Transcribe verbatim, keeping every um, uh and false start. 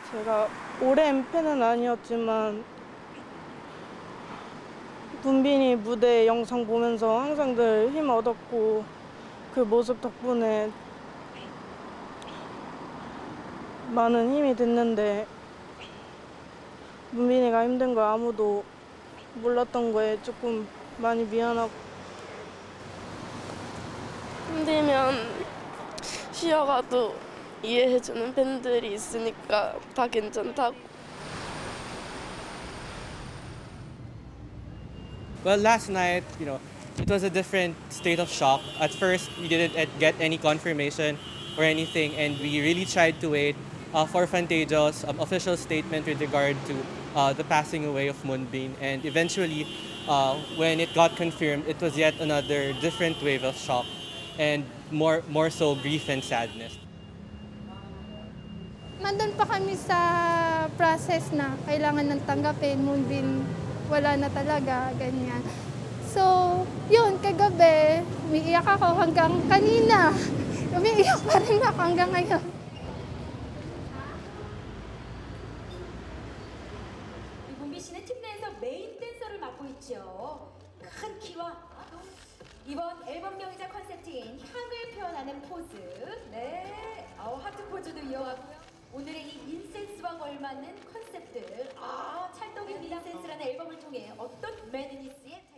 제가 오랜 팬은 아니었지만 문빈이 무대 영상 보면서 항상 늘 힘 얻었고 그 모습 덕분에 많은 힘이 됐는데 문빈이가 힘든 걸 아무도 몰랐던 거에 조금 많이 미안하고 힘들면 쉬어가도 이해해주는 팬들이 있으니까 다 괜찮다고. Well, last night, you know, it was a different state of shock. At first, we didn't get any confirmation or anything, and we really tried to wait uh, for Fantasio's um, official statement with regard to uh, the passing away of Moonbin. And eventually, uh, when it got confirmed, it was yet another different wave of shock, and more, more so grief and sadness. Nandun pa kami sa process na kailangan ng tanggapin, Moonbin wala na talaga, ganyan. So, yun, kagabi, umiiyak ako hanggang kanina. Umiiyak pa rin ako hanggang ngayon. 문빈 씨는 팀 내에서 메인 댄서를 맡고 있죠. 큰 키와 이번 앨범명이자 컨셉트인 향을 표현하는 포즈. 네, 어, 하트 포즈도 이어가고요. 오늘의 이 인센스와 걸맞는 컨셉들. 아, 찰떡인 인센스라는 앨범을 통해 어떤 매드니스의